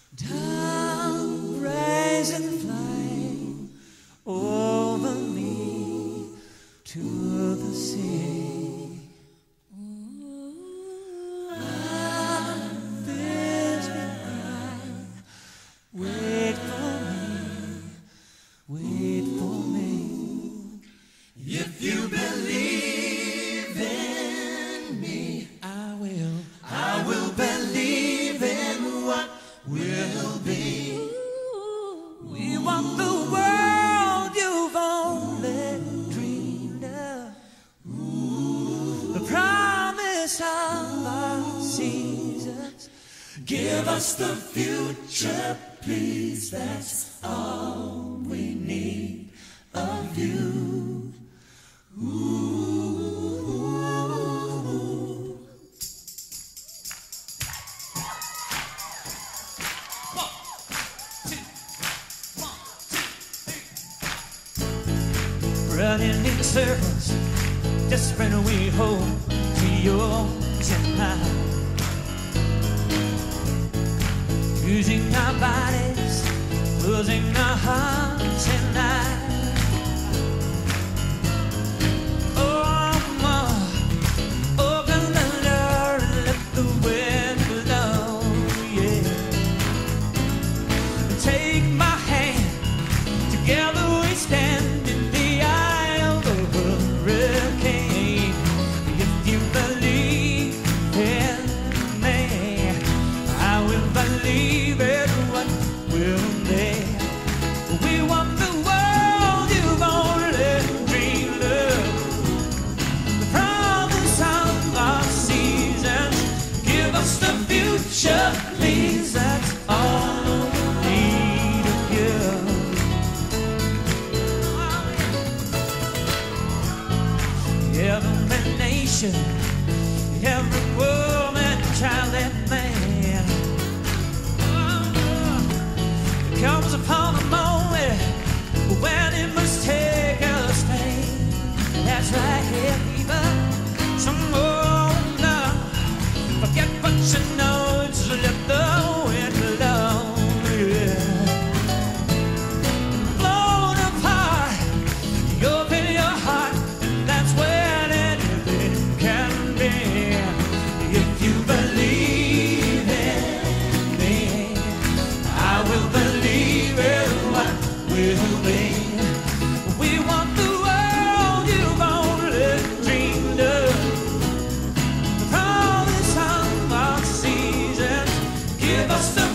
Dougray and flying over me to the sea. Bids me crying, wait for me. If you believe in me, I will believe in what will be. We want the world you've only dreamed of, the promise of our seasons. Give us the future, please, that's all we need of you. Running in circles, desperate we hold to yours and mine. Using our bodies, losing our hearts and lives. Oh, open the door and let the wind blow, yeah. Take my hand, together we stand. Please, that's all we need of you. Every nation, every woman, child and man, there comes upon a moment when it must take a stand. That's right, even some more love. Forget what you know. Let the wind blow, yeah. Blown apart, you open your heart, and that's when anything can be. If you believe in me, I will believe in what will be. We want the world you've only dreamed of, the promise of our season. Give us the